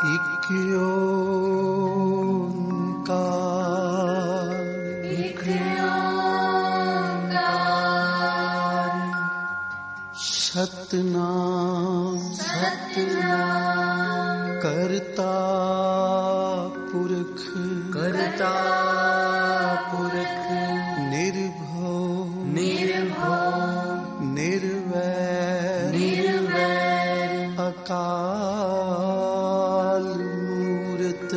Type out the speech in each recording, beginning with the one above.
ਇਕ ਓੰਕਾਰ, ਇਕ ਓੰਕਾਰ, ਸਤਿਨਾਮ ਸਤਿਨਾਮ, ਕਰਤਾ ਪੁਰਖ, ਕਰਤਾ ਪੁਰਖ, ਨਿਰਭਉ ਨਿਰਭਉ, ਨਿਰਵੈਰ ਨਿਰਵੈਰ, ਅਕਾਲ ਮੂਰਤ,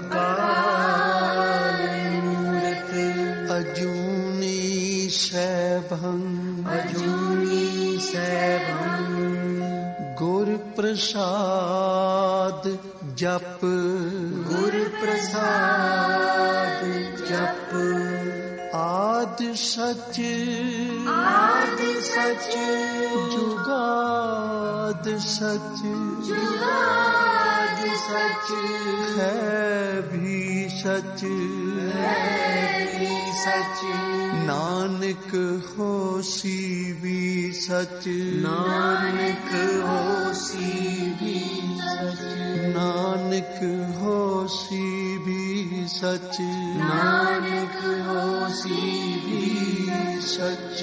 ਅਕਾਲ ਮੂਰਤ, ਅਜੂਨੀ ਸੈਭੰ, ਅਜੂਨੀ ਸੈਭੰ, ਗੁਰ ਪ੍ਰਸਾਦ ਜਪ, ਗੁਰ ਪ੍ਰਸਾਦ ਜਪ, ਆਦ ਸਚ, ਆਦ ਸਚ, ਜੁਗਾਦ ਸਚ, ਜੁਗਾਦ ਸਚ, ਹੈ ਵੀ ਸਚ, ਹੈ ਵੀ ਸਚ, ਨਾਨਕ ਹੋਸੀ ਵੀ ਸਚ, ਨਾਨਕ ਹੋਸੀ ਵੀ ਸਚ, ਨਾਨਕ ਹੋਸੀ ਵੀ ਸਚ, ਨਾਨਕ ਹੋਸੀ ਵੀ ਸਚ।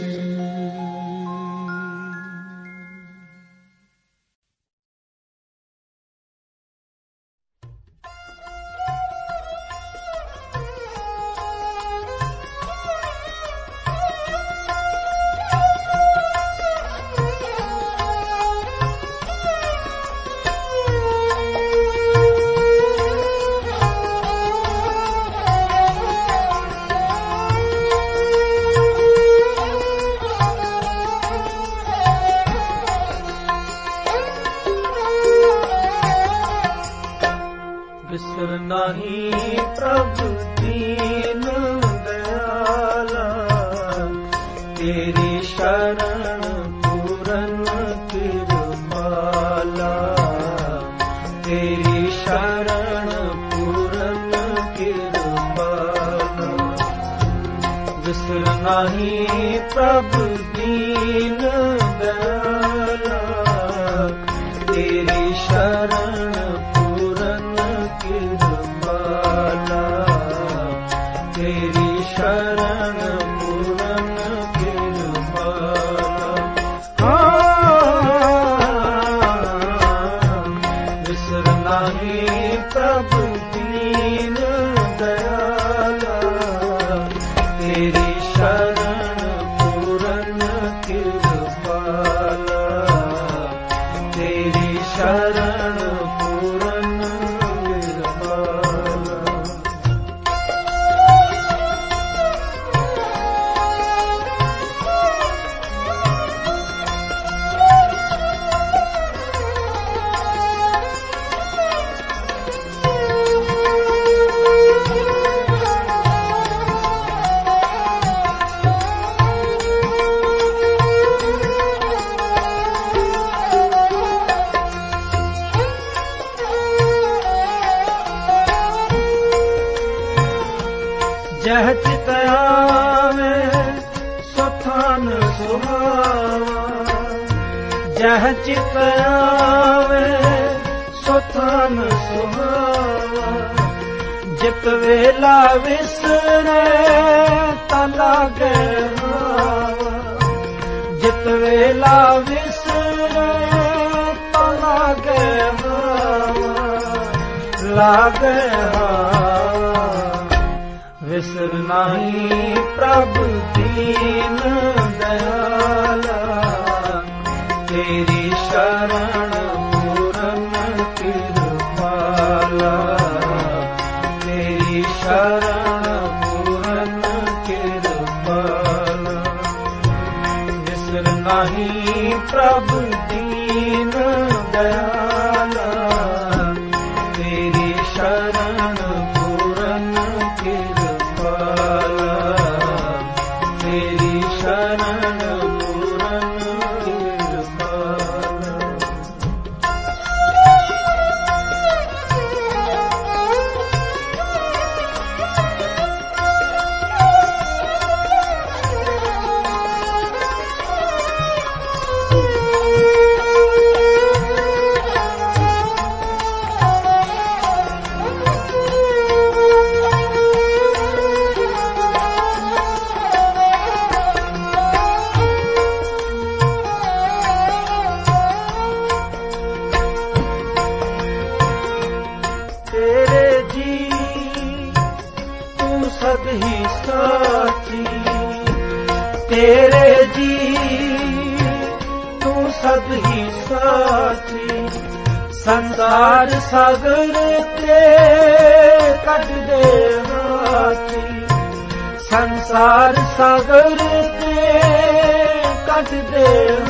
सद ही साथी संसार सागर ते कट दे हाथी संसार सागर ते कट दे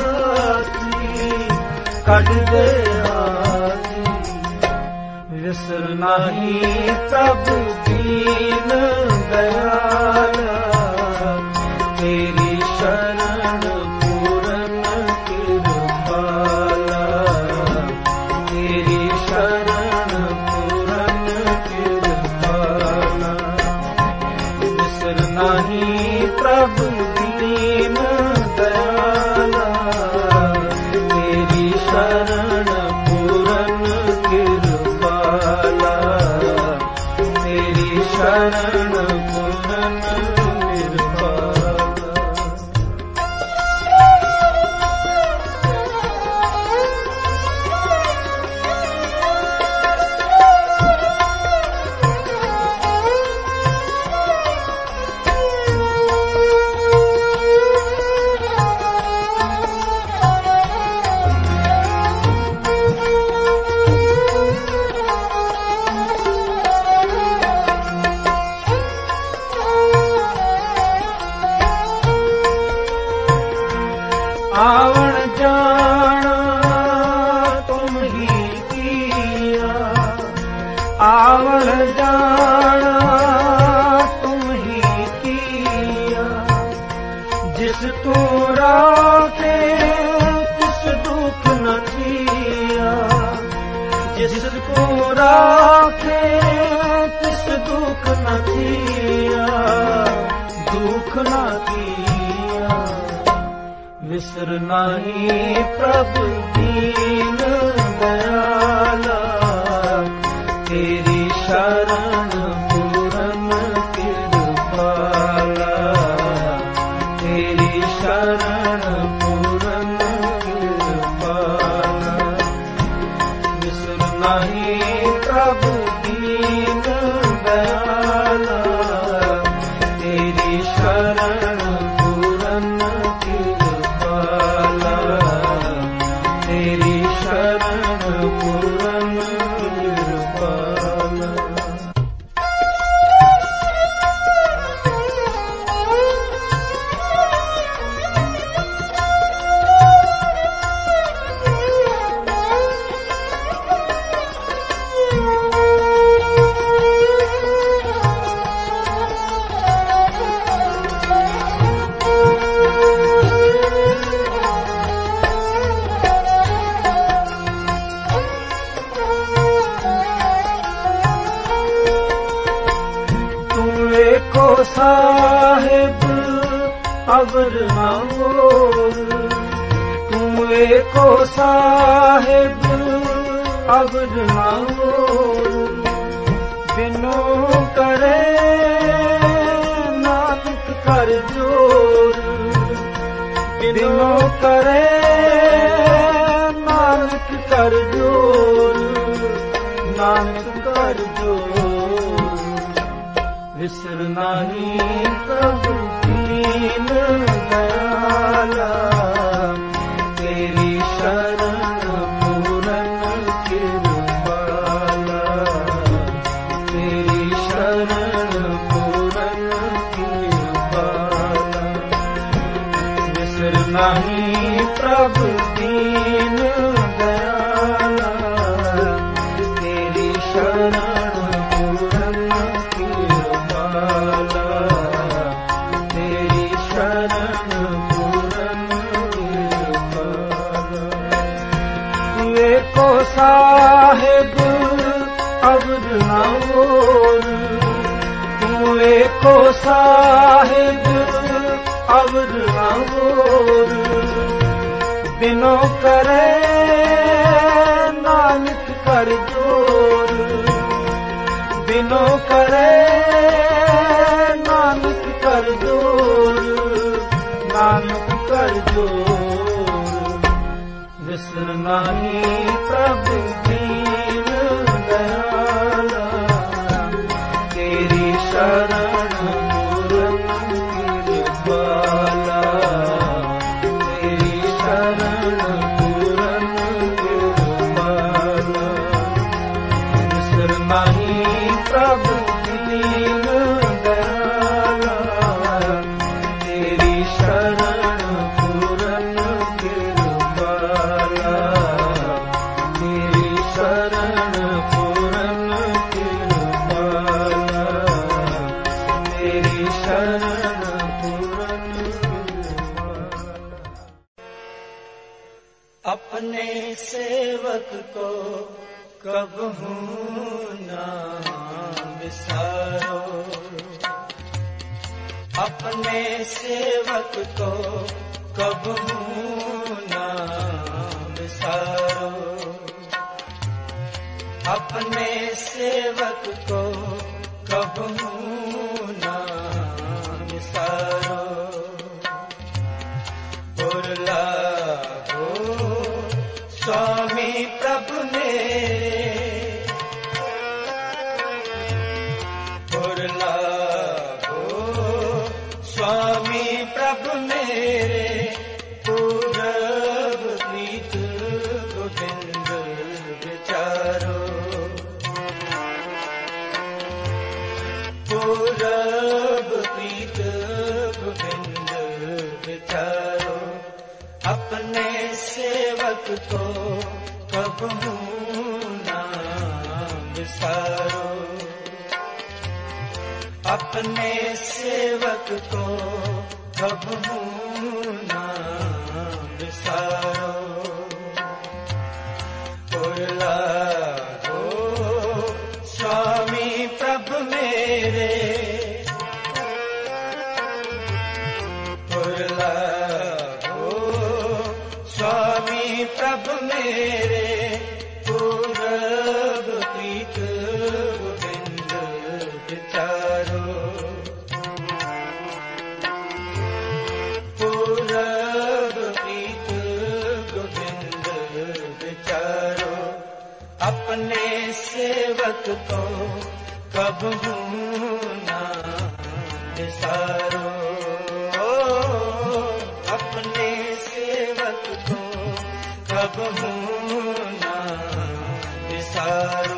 हाथी विसर नहीं प्रभु दीन दयाल तेरी शरण पूरन कृपाला तेरी शरण पूरन कृपाला विसर नहीं प्रभु दीन दयाला तेरी शरण पूरन कृपाला तेरी शरण पूरन आवण जाना तुम ही किया आवण जाना तुम ही किया जिस तू राखे तिस दुख न थिया जिस तू राखे तिस दुख न थिया दुख न थिया विसर नहीं प्रभु दीन दयाला तेरी शरण पूरन कृपाला तेरी शरण पूरन कृपाला विसर नहीं प्रभु दीन दयाला तेरी शरण पूरन तेरी शरण पूरन कृपाला को साहिब अवर ना मोर तुम को साहिब अवर ना मोर बिनो करे नानक कर जोर बिनो करे नानक कर जोर नानक कर जोर विसर नहीं प्रभु दीन दयाला तेरी शरण पूरन कृपाला तेरी शरण पूरन कृपाला विसर नहीं प्रभु दीन दयाला तेरी शरण पूरन तेरी शरण पूरन कृपाला को साहिब अवर ना मोर तुए को साहिब अवर ना मोर बिनो करे नानक कर जोर बिनो करे नानक कर जोर नानक कर जोर विसर नहीं प्रभु दीन दयाला तेरी शरण पूरन कृपाला तेरी शरण अपने सेवक को कबहू ना बिसारो, अपने सेवक को कबहू ना बिसारो, अपने सेवक को कबहू ना बिसारो। पुरला हो स्वामी प्रभु मेरे, पुरला हो स्वामी प्रभु मेरे, पूरब प्रीत गोविंद विचारो, पूरब प्रीत गोविंद विचारो। अपने सेवक को कबहू ना बिसारो, अपने सेवक को कबहू ना बिसारो। पुरला हो स्वामी प्रभु मेरे, पुरला हो स्वामी प्रभु मेरे, पूरब प्रीत गोविंद विचारो, पूरब प्रीत गोविंद विचारो। अपने सेवक को कबहू ना बिसारो, अपने सेवक को कबहू ना बिसारो।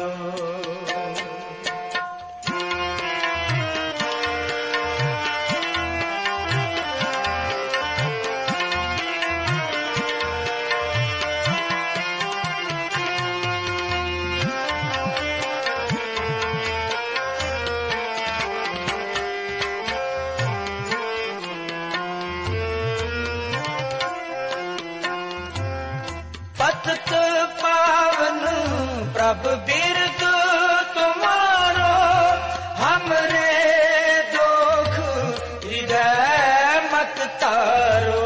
पतित पावन प्रभु बिरद तुम्हारो, हमरे दुख हृदय मत तारो।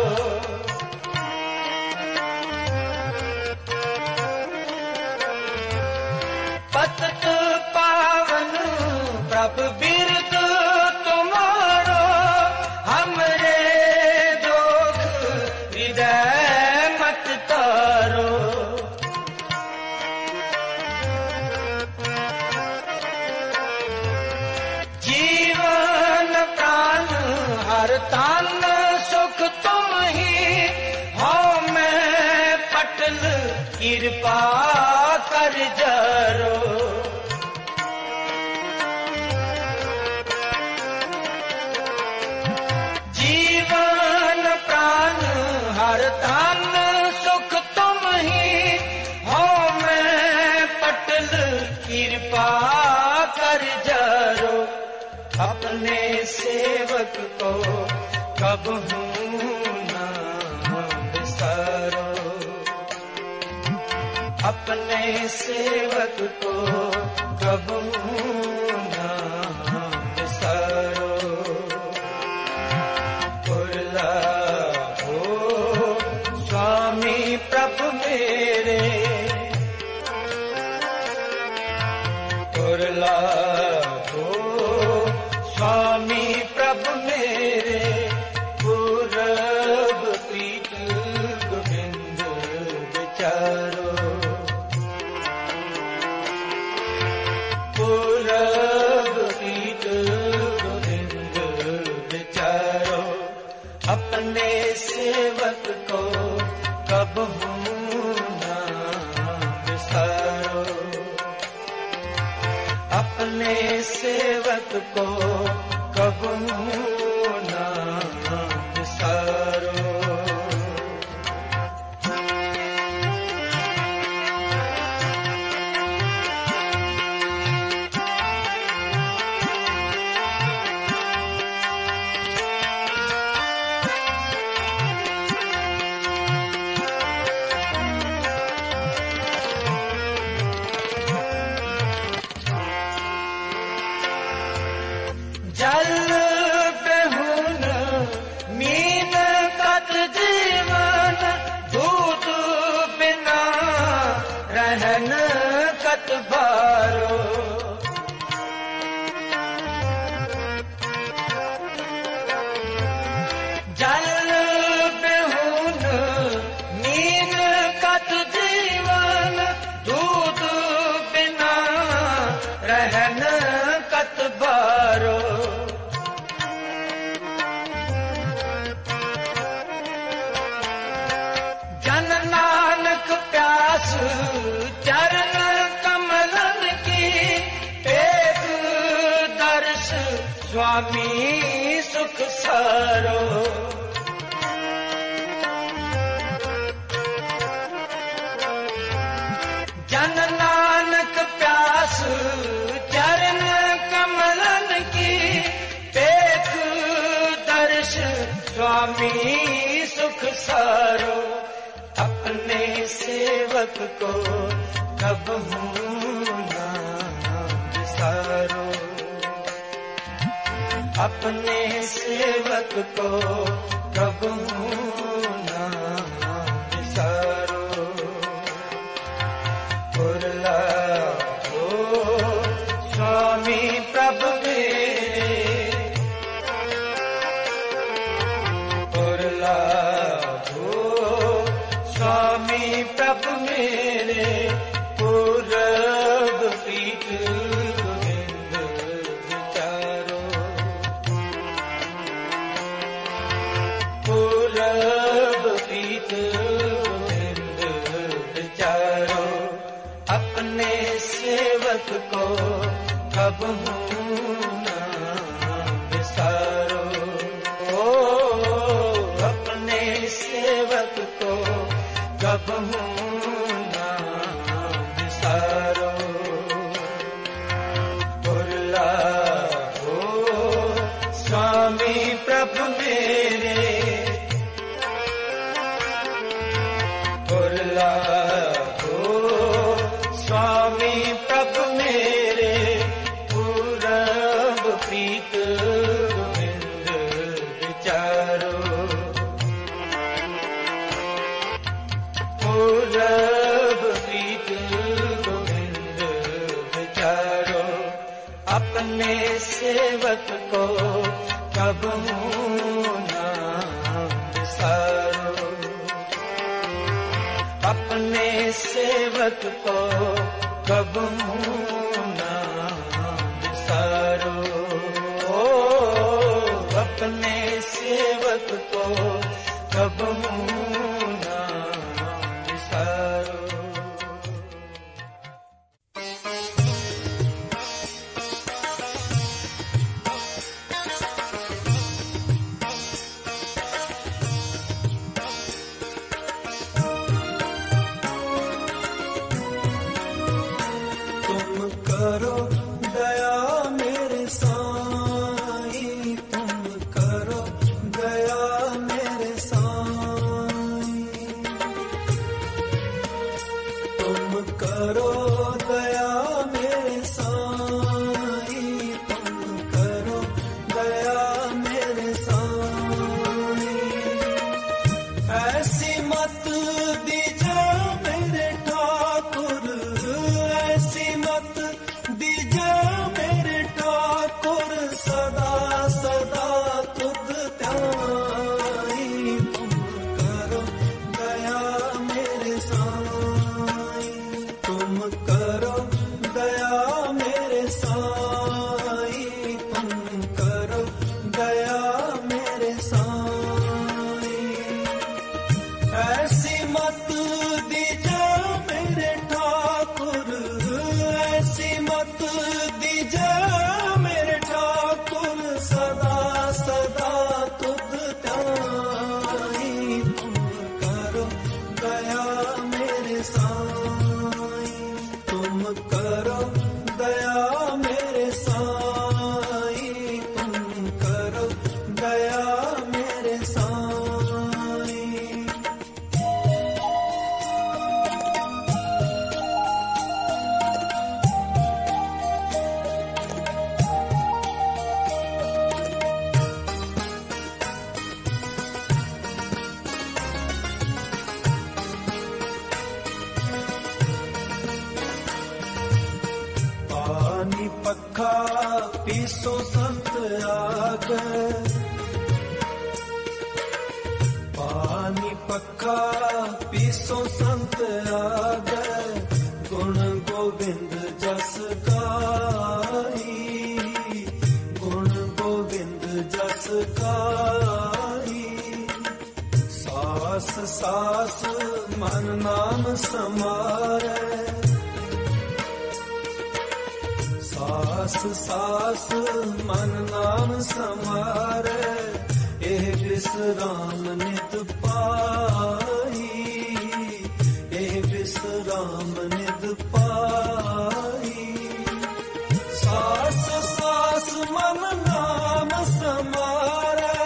पतित पावन प्रभु बिरद तुम्हारो, हमरे दुख हृदय मत तारो। जीवन प्राण हर तन सुख तुम ही हो, मैं पटल कृपा कर जरो। जीवन प्राण हर तन सुख तुम ही हो, मैं पटल कृपा कर जरो। अपने सेवक को कबहू ना बिसारो, अपने सेवक को कबहू ना बिसारो। पुरला हो स्वामी प्रभु मेरे, पुरला हो स्वामी प्रभु मेरे, पूरब प्रीत गोविंद विचारो, पूरब प्रीत गोविंद विचारो। अपने सेवक को कबहू ना बिसारो, अपने सेवक को कबहू ना बिसारो। रहन कत बारो जल बेहुन नींद कत जीवन दूध बिना रहन कत बारो जन नानक प्यास चरण कमलन की एक दर्श स्वामी सुख सारो जन नानक प्यास चरण कमलन की एक दर्श स्वामी सुख सारो अपने सेवक को कबहू ना विसारो अपने सेवक को कबहू ना विसारो पुरला हो स्वामी प्रभु मेरे पुरला स्वामी प्रभु मेरे पूरब प्रीत गोविंद विचारो पूरब प्रीत गोविंद विचारो अपने सेवक को कबहू ना विसारो अपने सेवक को कबहू ना विसारो पुरला हो स्वामी प्रभु मेरे पुरला हो स्वामी प्रभु मेरे पूरब प्रीत गोविंद विचारो पूरब प्रीत गोविंद विचारो अपने सेवक को कबहू ना विसारो अपने सेवक को कबहू ना विसारो अपने सेवक को कबहू ना विसारो करो दया मेरे साईं तुम करो दया मेरे साईं पीसो संत आगे, पानी पक्का पीसो संत आगे, गुण गोविंद जस गाई, गुण गोविंद जस गाई। सास सास मन नाम समारे, सास सास मन नाम समारे, एह विश्राम नित पाई, एह विश्राम नित पाई। सास सास मन नाम समारे,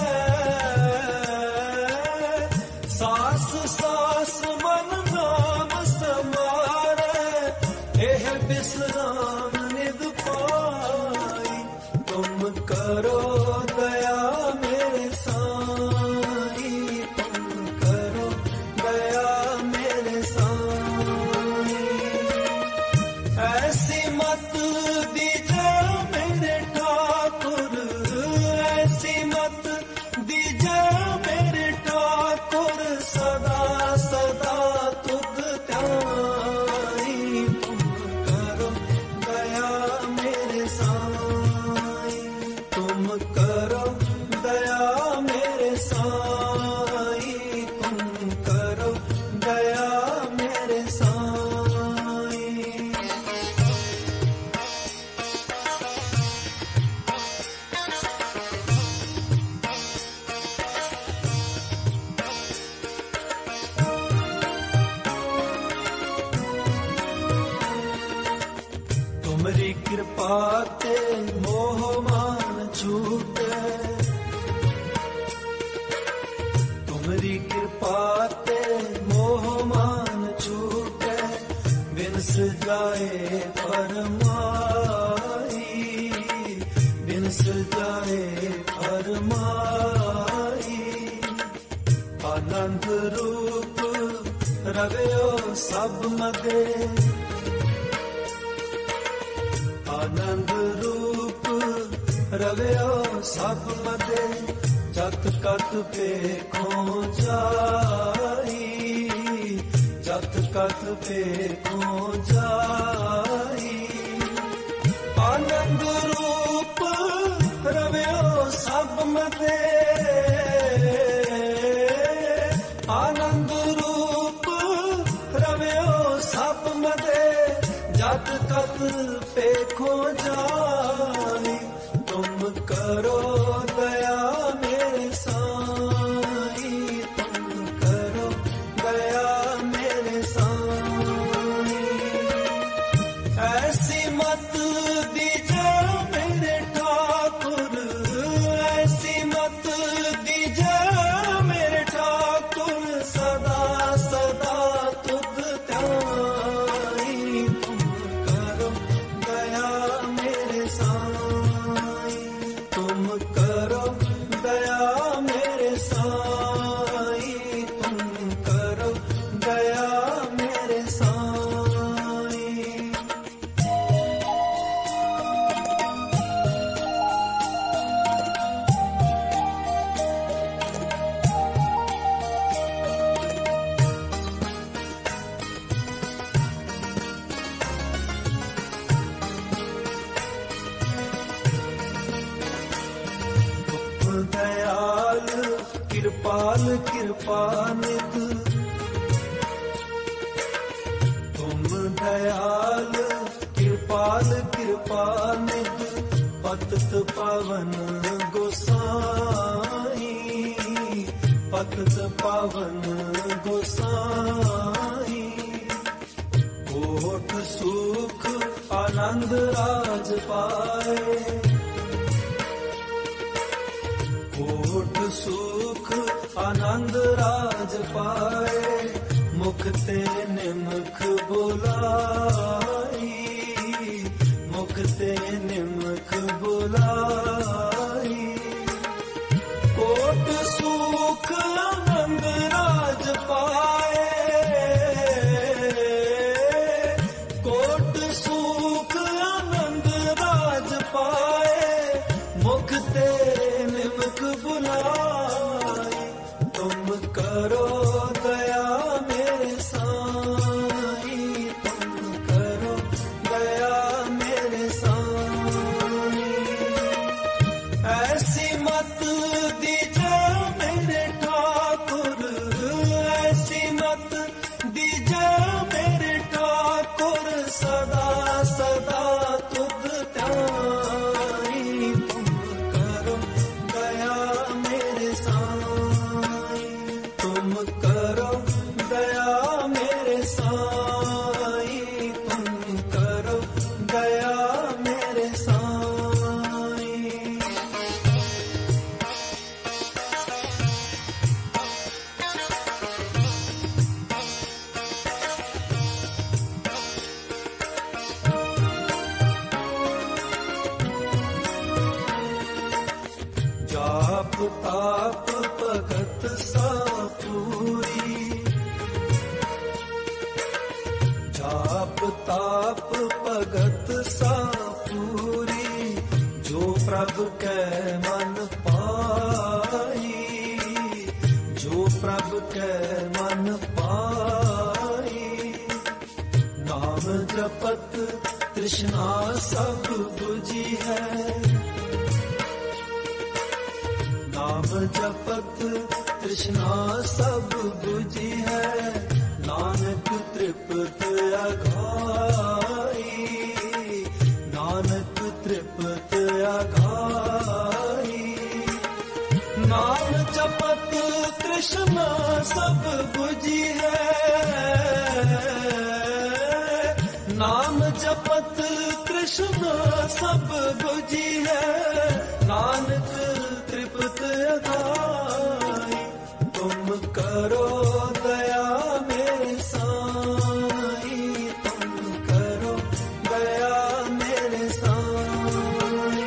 सास सास मन नाम समारे, एह विश्राम नित पाई। तुम करो दया मेरे साई, तुम करो दया मेरे साई। ऐसी मत दीजिए मेरे ठाकुर, ऐसी मत दीजिए मेरे ठाकुर, सदा सदा तुध ध्याई। तुम करो दया मेरे साई, तुम करो दया मेरे साई, तुम करो दया मेरे साई। तुमरी कृपा ते मोह मान छूटे, तुमरी कृपा ते मोह मान छूटे, बिनस जाए फरमाई, बिनस जाए फरमाई। आनंद रूप रवयो सब मगे, आनंद रूप रवयो सब मदे, जत कत पेखो जाई, जत कत पेखो जाई। आनंद रूप रवयो सब मदे, आनंद रूप रवयो सब मदे, जत कत पेखो जाई। तुम करो दया मेरे साई, तुम करो दया मेरे साई। ऐसी मत दीजिए मेरे ठाकुर, ऐसी मत दीजिए मेरे ठाकुर, सदा सदा तुध ध्याई। तुम करो दया मेरे साई, तुम करो दया मेरे साई, तुम करो दया मेरे साई। दयाल कृपाल कृपानिध, तुम दयाल कृपाल कृपानिध, पतित पावन गोसाई, पतित पावन गोसाई। कोट सुख आनंद राज पाए, कोट सुख आनंद राज पाए, मुख ते निमख बुलाई, मुख ते निमख बुलाई। कोट सुख आनंद राज पाए, कोट सुख आनंद राज पाए, सदा सदा तुद त्याई, तुम करो दया मेरे साईं, तुम करो दया मेरे साईं, तुम करो दया मेरे साईं। जाप ताप भगत सा पूरी, जाप ताप भगत सा पूरी, जो प्रभु कै मन पाई, जो प्रभु कै मन पाई। नाम जपत तृष्णा सब बुझी है, नाम जपत तृष्णा सब बुझी है, नानक तृप्त अघाई, नानक तृप्त अघाई। नाम जपत तृष्णा सब बुझी है, नाम जपत तृष्णा सब बुझी है, नानक तृप्त अघाई। तुम करो दया मेरे साईं, तुम करो दया मेरे साईं।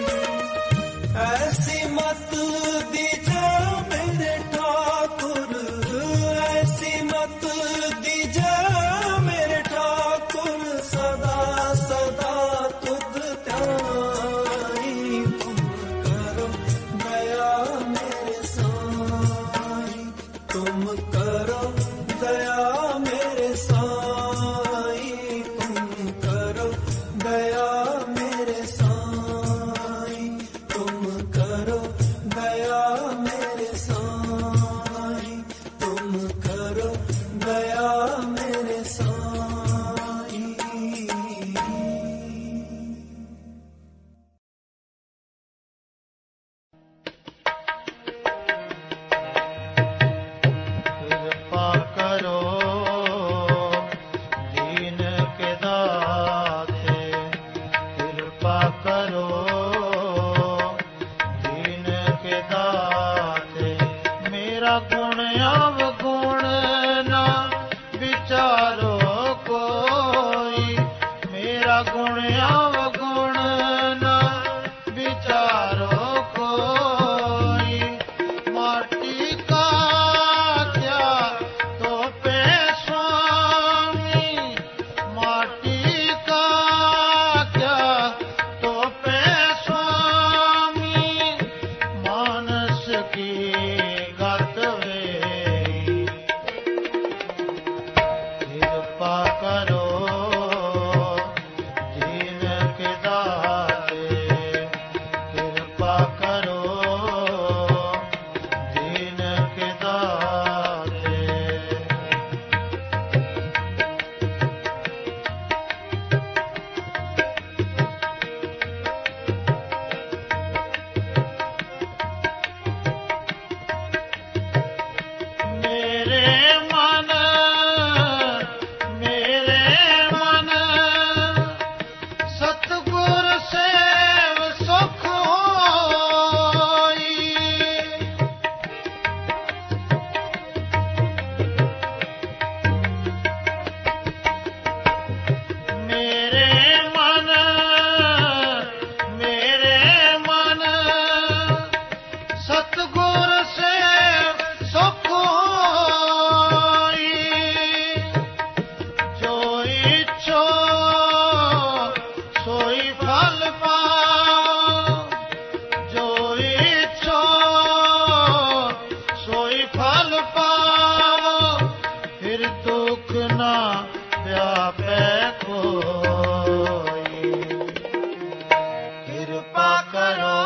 ऐसी मत दीजिए मेरे ठाकुर, ऐसी मत दीजिए मेरे ठाकुर, सदा सदा तुद त्याई, तुम करो दया मेरे साईं, तुम करो दया मेरे साईं, तुम करो दया मेरे साईं, तुम करो दया मेरे साईं, तुम करो दया मेरे साईं। कृपा करो दीन के दाते, कृपा करो दीन के दाते। मेरा गुण अवगुण ना विचारो कोई, मेरा गुण अवगुण ना विचारो कोई। माटी का क्या तो पे स्वामी, माटी का क्या तो पे स्वामी, मानस की गत वे। कृपा करो दीन के दाते, कृपा करो दीन के दाते। मेरे मन सतगुर सेव सुख होई। मेरे मन सतगुर सेव सुख होई। जो इच्छो सोई फल पाओ, जो इच्छो सोई फल पाओ, फिर दुख ना व्यापे कोई। कृपा करो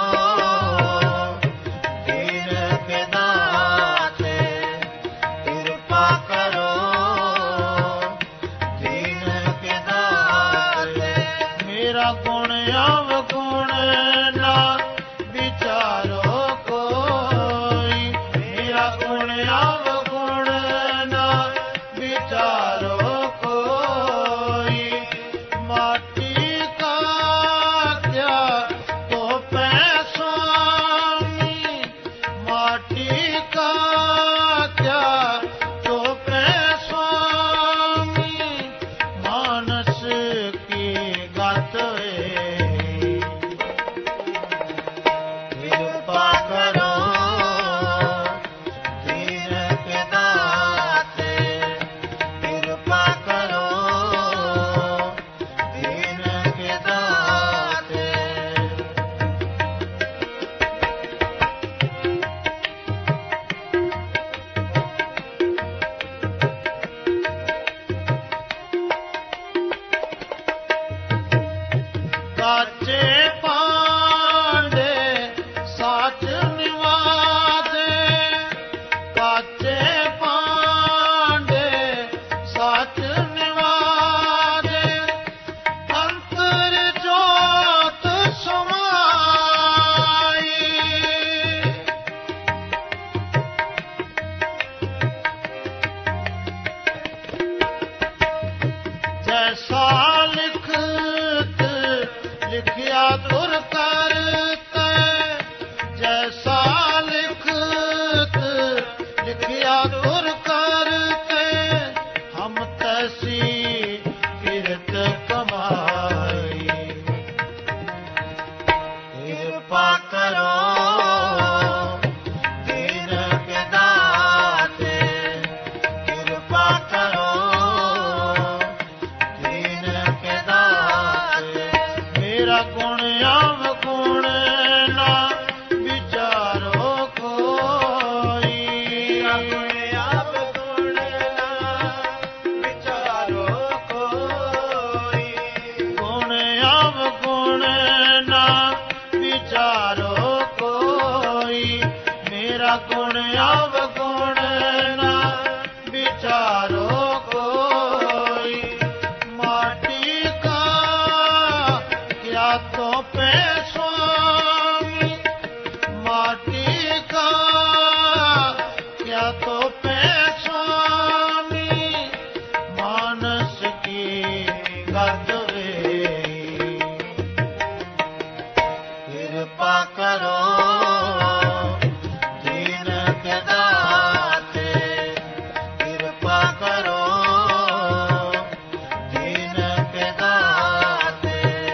दीन के दाते, कृपा करो दीन के दाते। जैसा लिखत लिखिया तुर करते, जैसा लिखत लिखिया तुर करते, हम तैसी किरत कमाई। कृपा करो दीन के दाते, कृपा करो दीन के दाते। मेरा गुण अवगुण ना विचारो कोई, मेरा गुण अवगुण ना विचारो कोई, गुण अवगुण ना विचारो कोई, मेरा गुण अवगुण ना विचारो कोई। माटी का क्या तो पे स्वामी, माटी का क्या तो पे स्वामी, मानस की गत वे। कृपा करो दीन के दाते, कृपा करो दीन के दाते।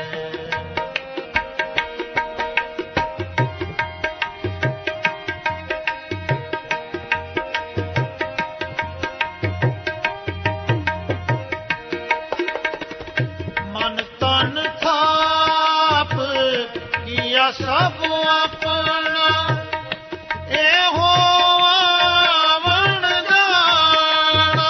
मन तन थाप किया सब अपना, एहो आवण जाना।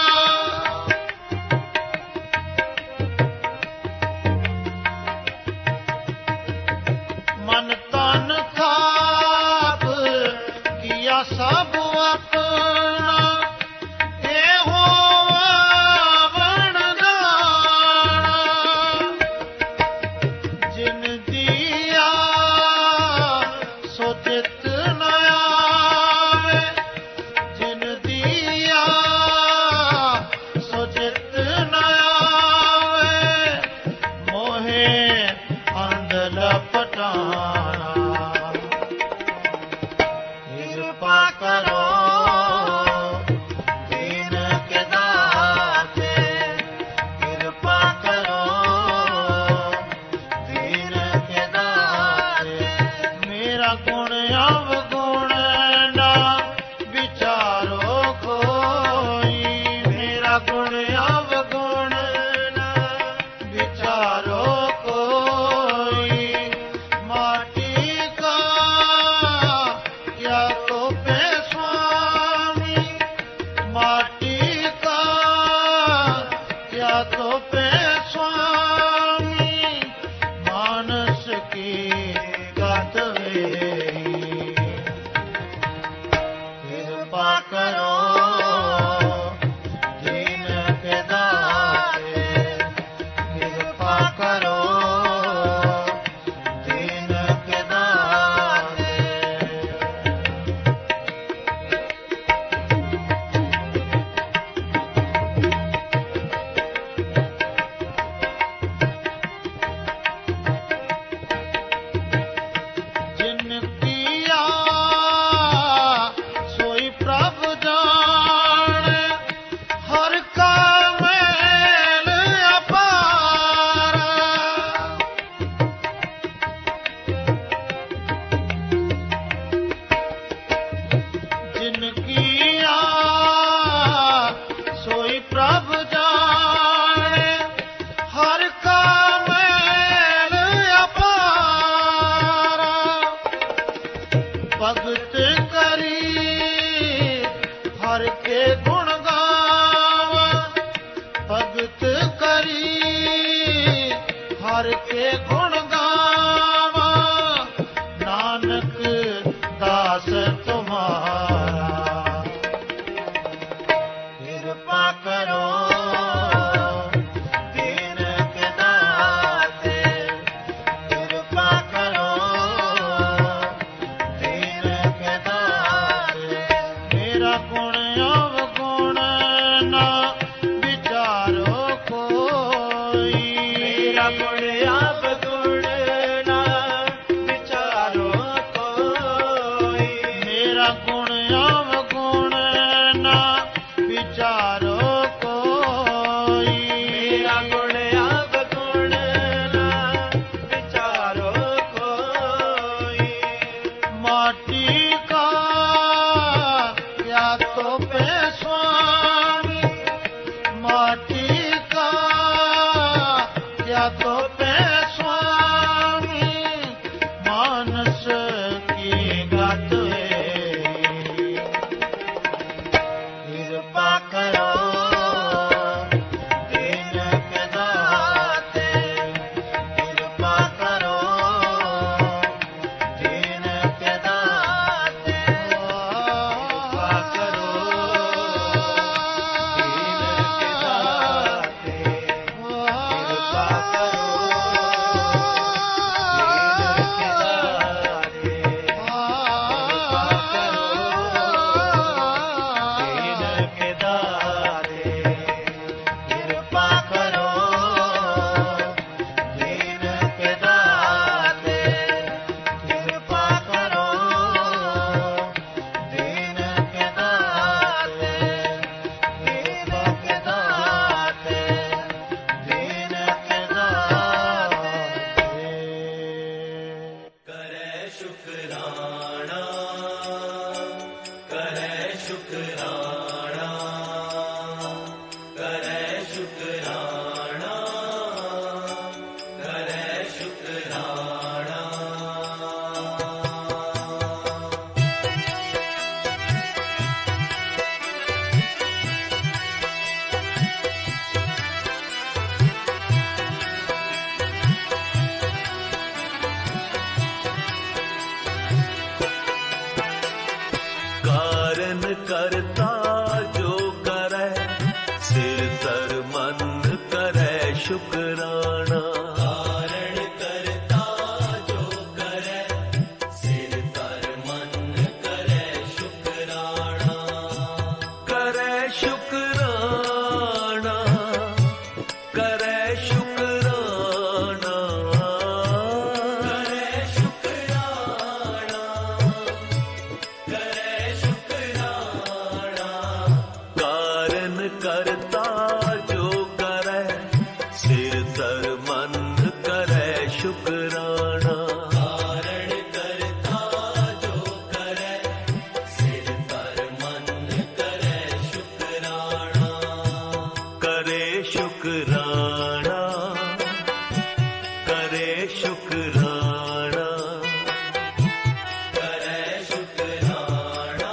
मन तन थाप किया सब अपना, एहो आवण जाना। जिन दिया सो चित न आवे, जिन दिया सो चित न आवे, मोहे अंध लपटाना। कृपा करो दीन के दाते, कृपा करो दीन के दाते। मेरा गुण अवगुण ना विचारो कोई, मेरा गुण अवगुण ना विचारो कोई। माटी का क्या तो पे स्वामी, माटी का क्या तो पे स्वामी, मानस की गत वे। कृपा करो दीन के दाते, कृपा करो दीन के दाते। जिन किया सोई प्रभु जाने, हर का मेल अपारा। जिन किया सोई प्रभु जाने, हर का मेल अपारा। भगत करी हर के गुण गावा, भगत करी हर के गुण गावा। नानक दास तुम्हारा। कृपा करो दीन के दाते, कृपा करो दीन के दाते। मेरा गुण अवगुण ना विचारो कोई, तो पे स्वामी मानस की गात कृपा करो दीन के दाते कृपा करो दीन के दाते कृपा करो करता जो करे सिर तर मन करे शुक्राना कारण करता जो करे सिर तर मन करे शुक्राना करे शुक्राना करे शुक्राना करे शुक्राना कारण करता जो करे सिर तर मन करे शुक्राना कारण करता जो करे सिर तर मन करे शुक्राना करे शुक्राना करे शुक्राना करे शुक्राना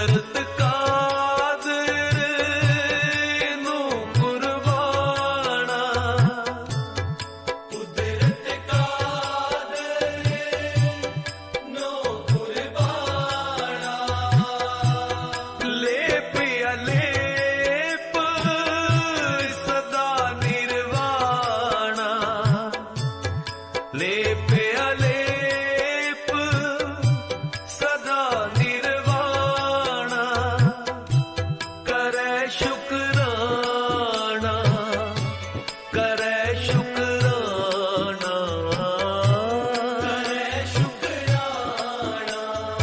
कुदरत कादिर नू कुर्बाना कुदरत कादिर नू कुर्बाना लेप अलेप सदा निर्वाणा लेप अलेप सदा निर्वाणा करे शुक्राना करे शुक्राना करे शुक्राना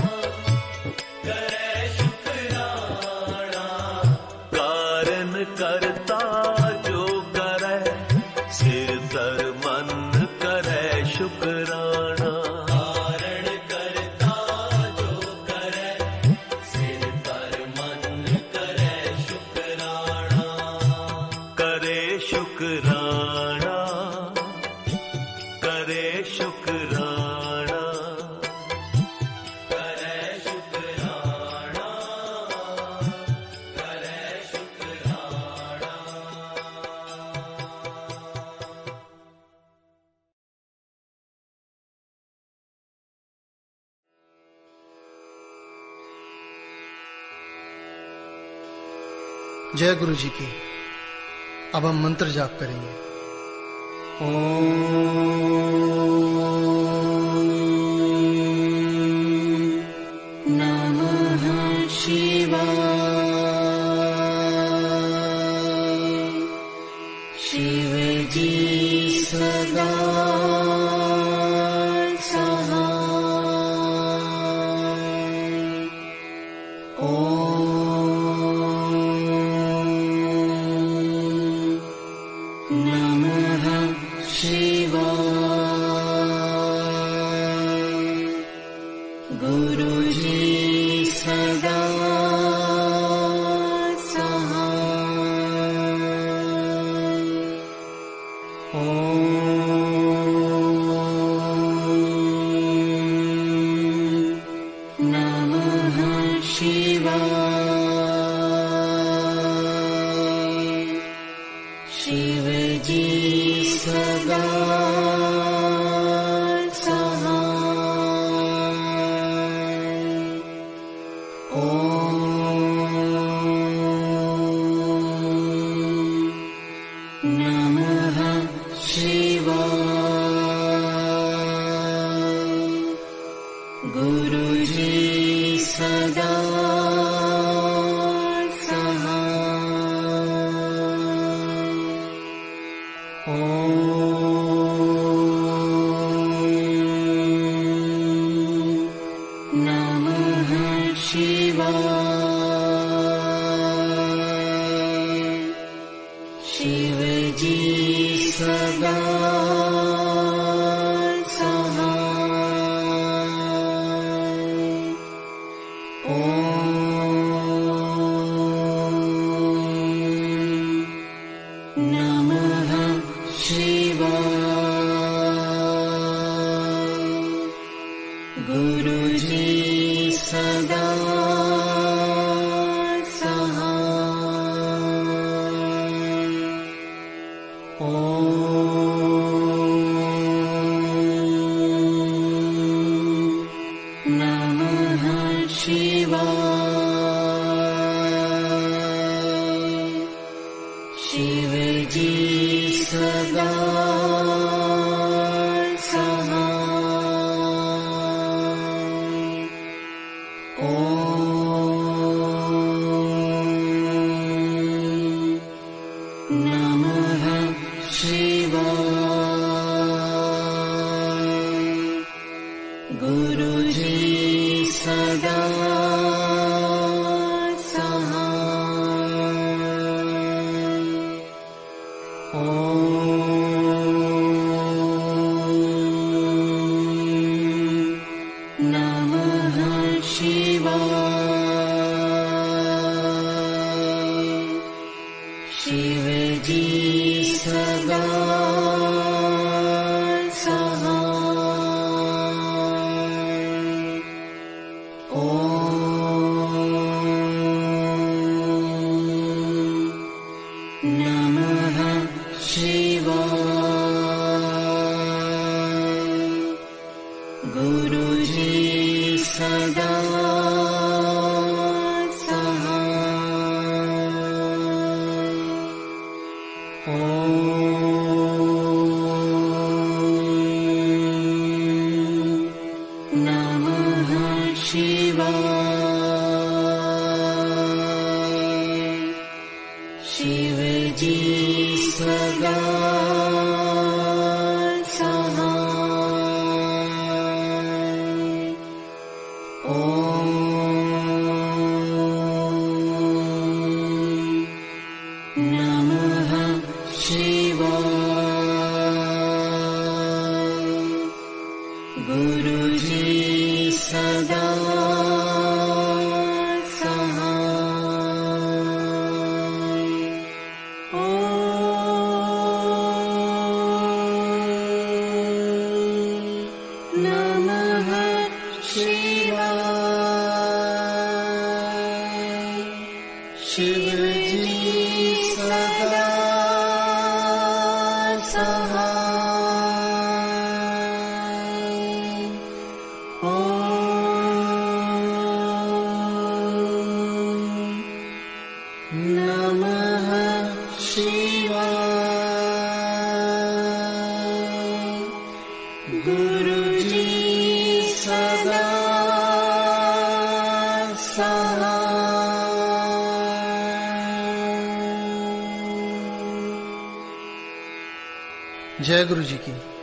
करे शुक्राना कारण करता जो करे सिर तर मन करे शुक्राना कारण करता जो करे सिर तर मन करे शुक्राना करे शुक्राना करे शुक्राना करे शुक्राना करे शुक्राना जय गुरु जी की। अब हम मंत्र जाप करेंगे। नमः शिवाय। शिव जी सदा सहाय। नमः शिवाय। गुरुजी सदा सहाय। नमः शिवाय। शिव जी सदा नमः शिवाय। गुरुजी सदा नमः शिवाय। शिव जी सदा नमः शिवाय। गुरुजी सदा नमः शिवाय। शिव जी सदा नमः शिवाय। गुरुजी सदा नमः शिवाय। शिव जी सदा सहाय। शिव जी सदा सहाय। ओम नमः शिवाय। गुरुजी सदा जय गुरु जी की।